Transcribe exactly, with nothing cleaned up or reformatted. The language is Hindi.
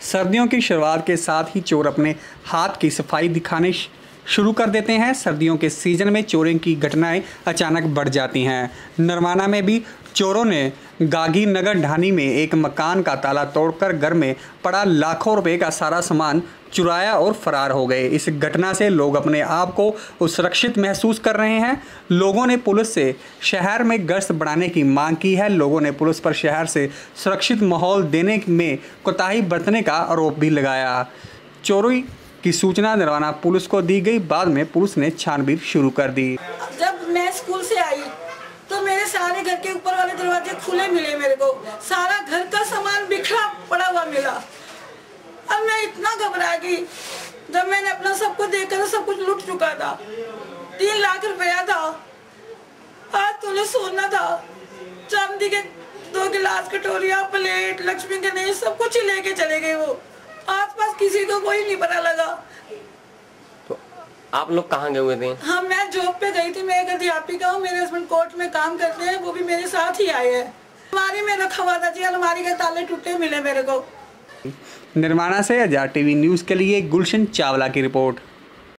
सर्दियों की शुरुआत के साथ ही चोर अपने हाथ की सफाई दिखाने शुरू कर देते हैं। सर्दियों के सीजन में चोरी की घटनाएं अचानक बढ़ जाती हैं। नरवाना में भी चोरों ने गागी नगर ढाणी में एक मकान का ताला तोड़कर घर में पड़ा लाखों रुपए का सारा सामान चुराया और फरार हो गए। इस घटना से लोग अपने आप को सुरक्षित महसूस कर रहे हैं। लोगों ने पुलिस से शहर में गश्त बढ़ाने की मांग की है। लोगों ने पुलिस पर शहर से सुरक्षित माहौल देने में कोताही बरतने का आरोप भी लगाया। चोरी की सूचना नरवाना पुलिस को दी गई। बाद में पुलिस ने छानबीन शुरू कर दी। जब मैं स्कूल से आई तो मेरे सारे घर के ऊपर वाले दरवाजे खुले मिले, मेरे को सारा घर का सामान बिखरा पड़ा हुआ मिला। अब मैं इतना घबरा गई जब मैंने अपना सब कुछ देखा तो सब कुछ लूट चुका था। तीन लाख रुपया था, आज तोले सोना था, चांदी के दो गिलास, कटोरिया, प्लेट, लक्ष्मी गणेश सब कुछ ही लेके चले गए। वो आसपास किसी को कोई नहीं पता लगा। तो आप लोग कहाँ गए हुए थे? हाँ, मैं जॉब पे गई थी। मैं एक अध्यापिका हूँ, मेरे हस्बैंड कोर्ट में काम करते हैं, वो भी मेरे साथ ही आए हैं। अलमारी में रखा हुआ था जी, अलमारी के ताले टूटे मिले मेरे को। नरवाना से आजाद टीवी न्यूज़ के लिए गुलशन चावला की रिपोर्ट।